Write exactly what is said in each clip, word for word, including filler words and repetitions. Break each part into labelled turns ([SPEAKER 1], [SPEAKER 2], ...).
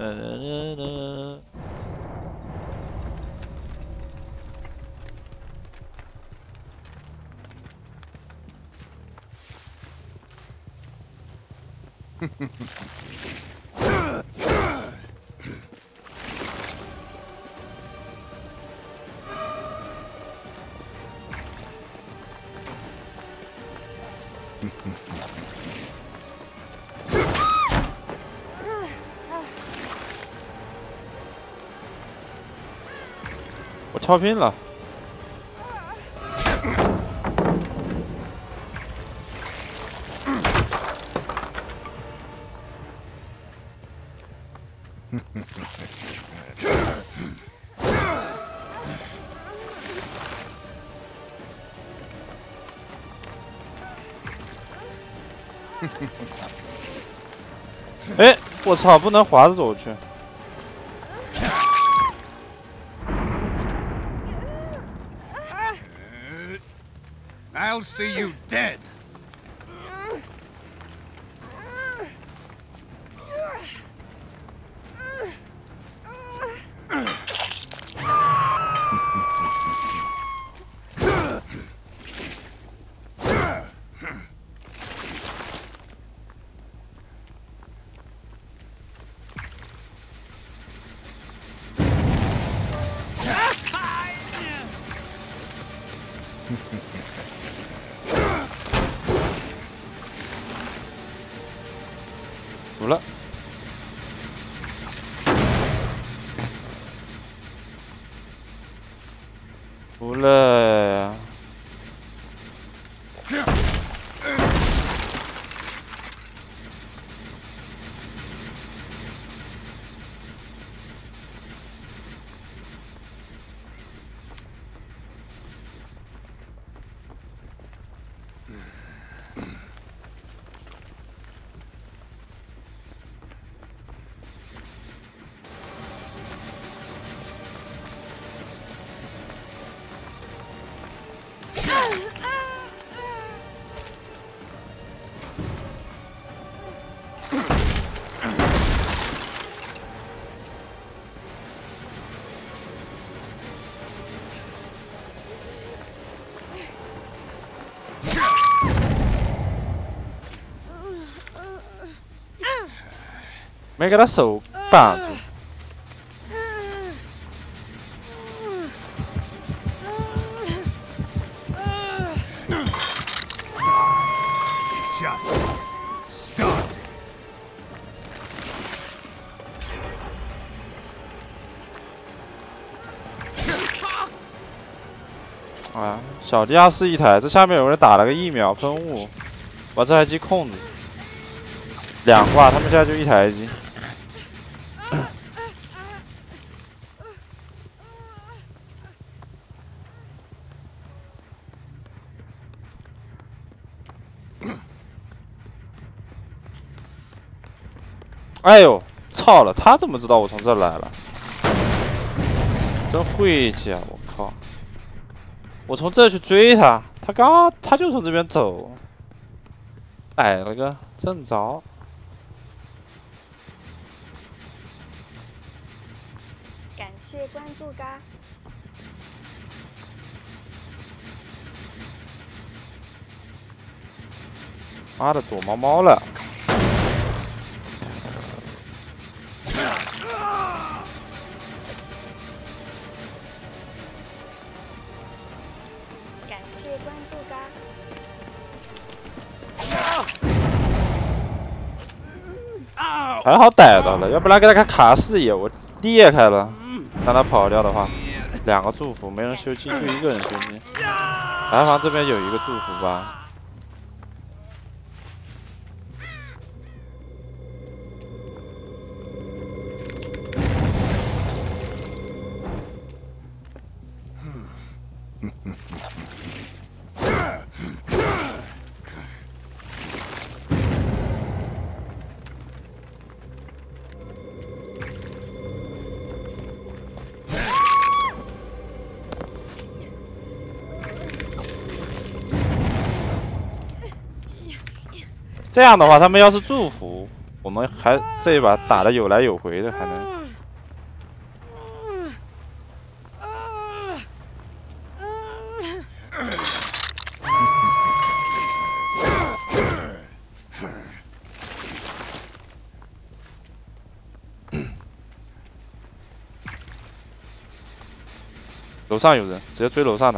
[SPEAKER 1] 我超拼了。哎，我操，不能滑着走去。
[SPEAKER 2] I'll see you dead.
[SPEAKER 1] đủ了，đủ了。没给他手绑住。
[SPEAKER 2] Just started.
[SPEAKER 1] 啊，小地下室一台，这下面有人打了个疫苗喷雾，把这台机控制。两挂，他们现在就一台机。哎呦，操了！他怎么知道我从这儿来了？真晦气啊！我靠！我从这儿去追他，他刚他就从这边走，逮了个正着。
[SPEAKER 3] 感谢关注嘎。
[SPEAKER 1] 妈的，躲猫猫了！
[SPEAKER 3] 感谢关注嘎。
[SPEAKER 1] 还好逮到了，要不然给他卡视野，我裂开了，让他跑掉的话，两个祝福没人修葺，就一个人修葺。牌坊这边有一个祝福吧。 这样的话，他们要是祝福，我们们还这一把打的有来有回的，还能。 楼上有人，直接追楼上的。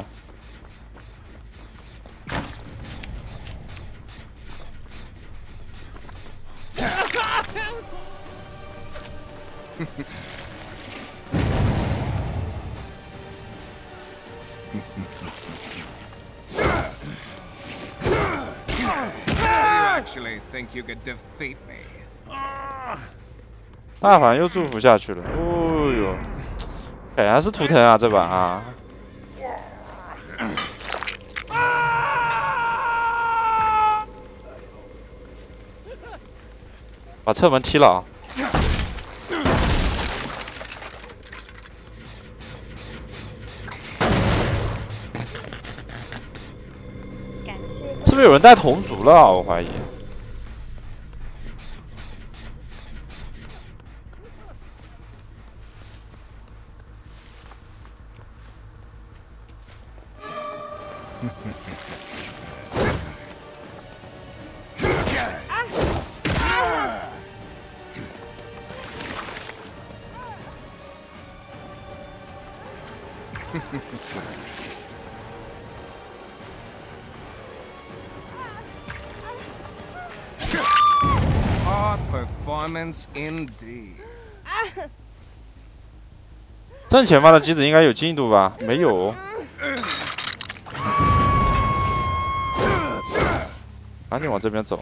[SPEAKER 2] Actually think you could defeat me?
[SPEAKER 1] 大反又祝福下去了，哦呦，果然是图腾啊这把啊！把侧门踢了啊！
[SPEAKER 3] 感谢。
[SPEAKER 1] 是不是有人带铜族了啊？我怀疑。
[SPEAKER 2] Hard performance indeed.
[SPEAKER 1] 正前方的机子应该有进度吧？没有。赶紧往这边走。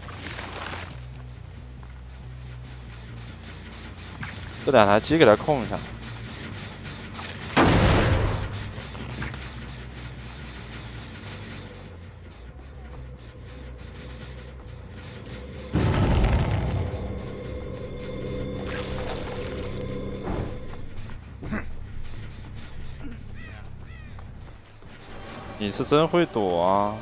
[SPEAKER 1] 这两台机给它控一下。 你是真会躲啊！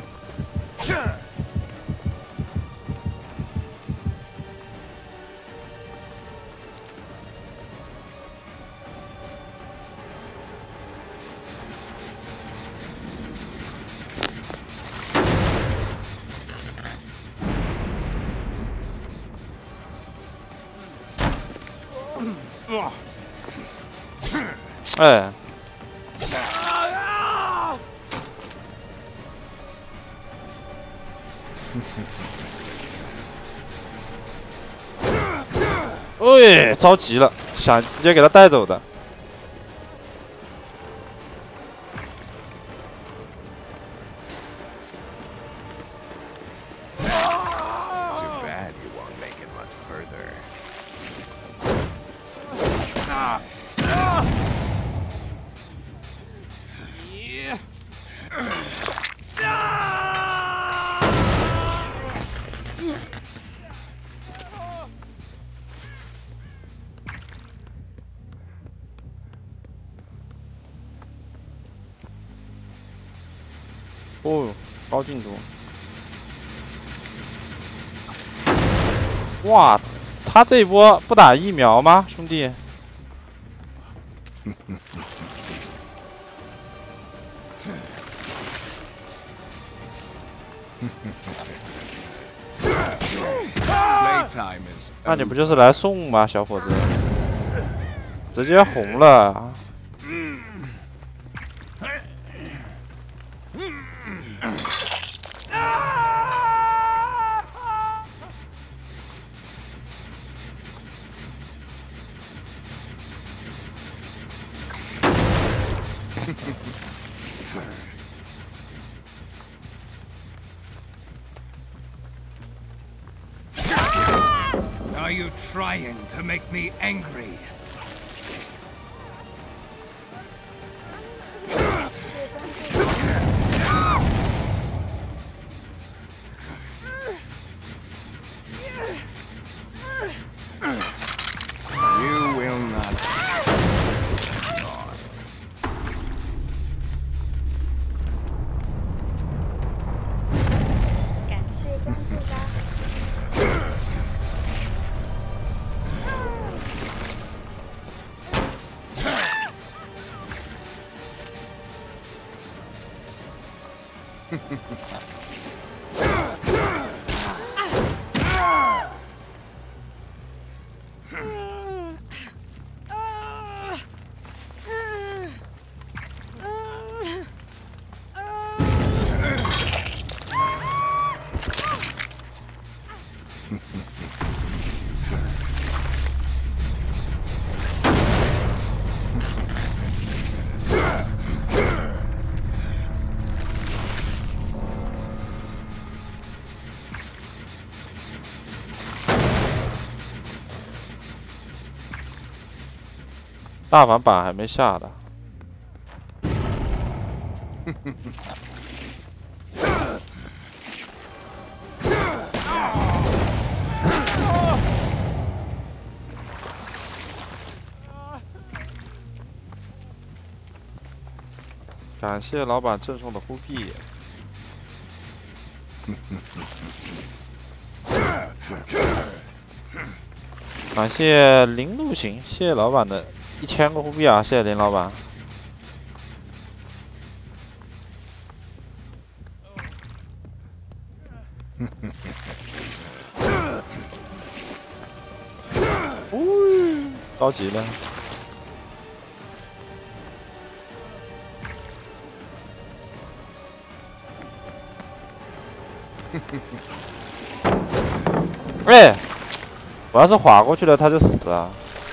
[SPEAKER 1] 哎。 哎，着急了，想直接给他带走的。哦，高进度！哇，他这一波不打疫苗吗，兄弟？那你不就是来送吗，小伙子？直接红了。
[SPEAKER 2] Are you trying to make me angry?
[SPEAKER 3] 感谢关注吧。
[SPEAKER 1] 大反版还没下的。感谢老板赠送的护币。感谢林路行，谢谢老板的一千个护币啊！谢谢林老板。呜，着急了。哎，我要是滑过去了，他就死啊！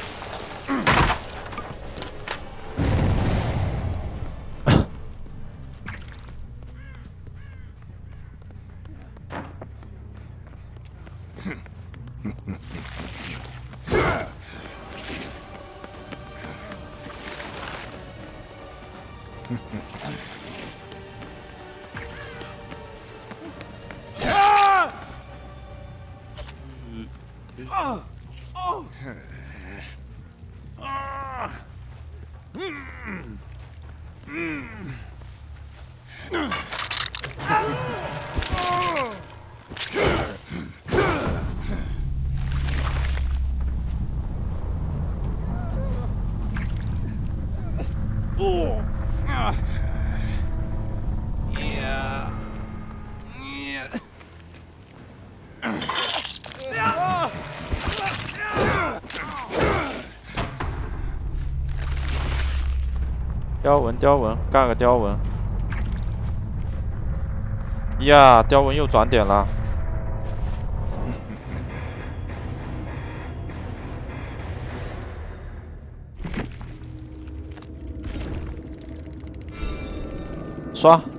[SPEAKER 1] 雕纹，雕纹，干个雕纹。呀，雕纹又转点了。刷。